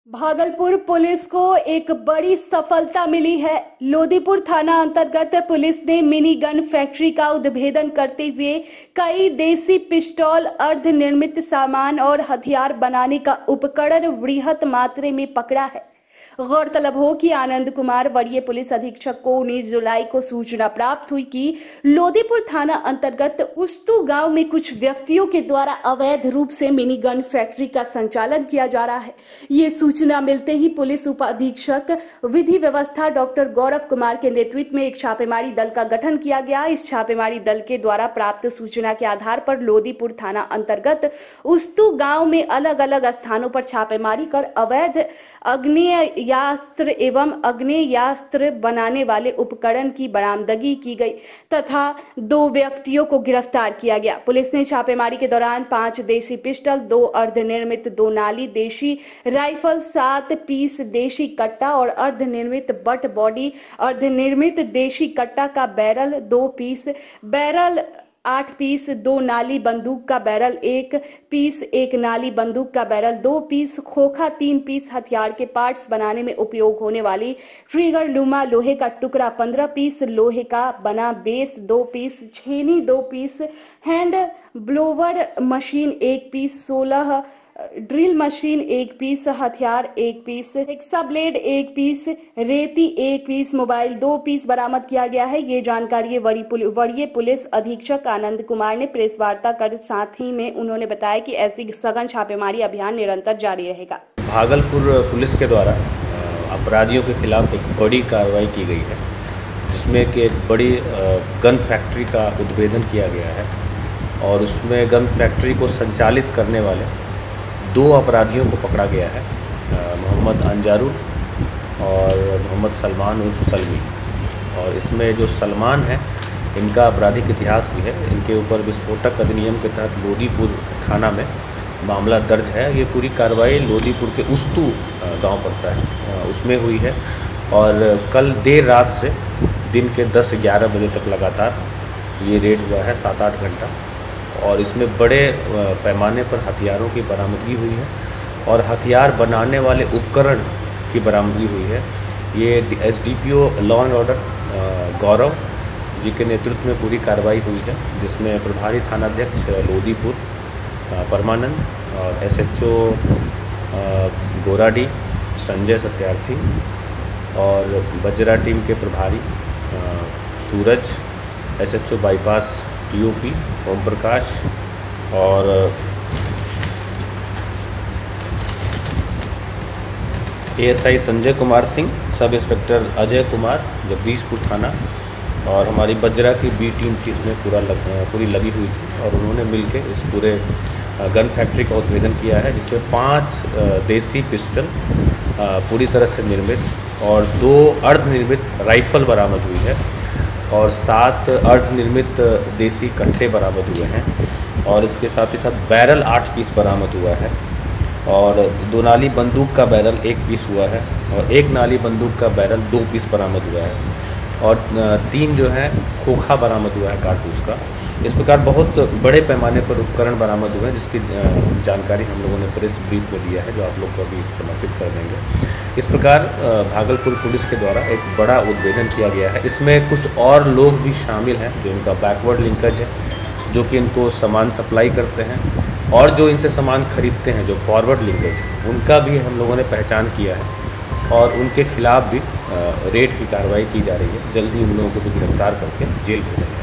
Bhagalpur police को एक बड़ी सफलता मिली है। लोदीपुर थाना अंतर्गत पुलिस ने मिनी गन फैक्ट्री का उद्भेदन करते हुए कई देसी पिस्टल, अर्धनिर्मित सामान और हथियार बनाने का उपकरण वृहत मात्रा में पकड़ा है। गौरतलब हो कि आनंद कुमार वरीय पुलिस अधीक्षक को 19 जुलाई को सूचना प्राप्त हुई कि लोदीपुर थाना अंतर्गत उस्तू गांव में कुछ व्यक्तियों के द्वारा अवैध रूप से मिनी गन फैक्ट्री का संचालन किया जा रहा है। ये सूचना मिलते ही पुलिस उप अधीक्षक विधि व्यवस्था डॉक्टर गौरव कुमार के नेतृत्व में एक छापेमारी दल का गठन किया गया। इस छापेमारी दल के द्वारा प्राप्त सूचना के आधार पर लोदीपुर थाना अंतर्गत उस्तू गांव में अलग अलग स्थानों पर छापेमारी कर अवैध आग्नेयास्त्र एवं आग्नेयास्त्र बनाने वाले उपकरण की बरामदगी की गई तथा 2 व्यक्तियों को गिरफ्तार किया गया। पुलिस ने छापेमारी के दौरान 5 देसी पिस्टल, 2 अर्धनिर्मित 2 नाली देशी राइफल, 7 पीस देशी कट्टा और अर्धनिर्मित बट बॉडी, अर्धनिर्मित देशी कट्टा का बैरल, 2 पीस बैरल, 8 पीस 2 नाली बंदूक का बैरल, 1 पीस 1 नाली बंदूक का बैरल, 2 पीस खोखा, 3 पीस हथियार के पार्ट्स बनाने में उपयोग होने वाली ट्रिगर लुमा लोहे का टुकड़ा, 15 पीस लोहे का बना बेस, 2 पीस छेनी, 2 piece hand blower machine, 1 piece 16 drill machine, 1 piece हथियार, 1 पीस हेक्सा ब्लेड, 1 पीस रेती, 1 पीस मोबाइल, 2 पीस बरामद किया गया है। ये जानकारी वरीय पुलिस अधीक्षक आनंद कुमार ने प्रेस वार्ता कर साथ ही में उन्होंने बताया कि ऐसी सघन छापेमारी अभियान निरंतर जारी रहेगा। भागलपुर पुलिस के द्वारा अपराधियों के खिलाफ एक बड़ी कार्रवाई की गई है, जिसमें कि एक बड़ी गन फैक्ट्री का उद्भेदन किया गया है और उसमें गन फैक्ट्री को संचालित करने वाले 2 अपराधियों को पकड़ा गया है, मोहम्मद अंजारुल और मोहम्मद सलमान उर्फ सलमी। और इसमें जो सलमान है, इनका आपराधिक इतिहास भी है। इनके ऊपर विस्फोटक अधिनियम के तहत लोदीपुर थाना में मामला दर्ज है। ये पूरी कार्रवाई लोदीपुर के उस्तू गांव पड़ता है उसमें हुई है और कल देर रात से दिन के 10-11 बजे तक लगातार ये रेड हुआ है, 7-8 घंटा। और इसमें बड़े पैमाने पर हथियारों की बरामदगी हुई है और हथियार बनाने वाले उपकरण की बरामदगी हुई है। ये SDPO law and order Gaurav ji के नेतृत्व में पूरी कार्रवाई हुई है, जिसमें प्रभारी थानाध्यक्ष लोदीपुर परमानंद और एसएचओ गोराडी संजय सत्यार्थी और बजरा टीम के प्रभारी Suraj, SHO bypass TOP Om Prakash और ASI Sanjay Kumar Singh, sub inspector Ajay Kumar Jagdishpur थाना और हमारी बजरा की बी टीम थी इसमें पूरी लगी हुई थी। और उन्होंने मिलकर इस पूरे गन फैक्ट्री का उद्भेदन किया है, जिसमें 5 देसी पिस्टल पूरी तरह से निर्मित और 2 अर्धनिर्मित राइफल बरामद हुई है और 7 अर्धनिर्मित देसी कट्टे बरामद हुए हैं और इसके साथ ही साथ बैरल 8 पीस बरामद हुआ है और 2 नाली बंदूक का बैरल 1 पीस हुआ है और 1 नाली बंदूक का बैरल 2 पीस बरामद हुआ है और 3 जो है खोखा बरामद हुआ है कारतूस का। इस प्रकार बहुत बड़े पैमाने पर उपकरण बरामद हुए हैं, जिसकी जानकारी हम लोगों ने प्रेस ब्रीफ में दिया है, जो आप लोग को अभी समर्पित कर देंगे। इस प्रकार भागलपुर पुलिस के द्वारा एक बड़ा उद्भेदन किया गया है। इसमें कुछ और लोग भी शामिल हैं जो इनका बैकवर्ड लिंकेज है, जो कि इनको सामान सप्लाई करते हैं और जो इनसे सामान खरीदते हैं, जो फॉरवर्ड लिंकेज है, उनका भी हम लोगों ने पहचान किया है और उनके खिलाफ भी रेड की कार्रवाई की जा रही है। जल्दी उन लोगों को भी गिरफ्तार करके जेल भेजा जाएगा।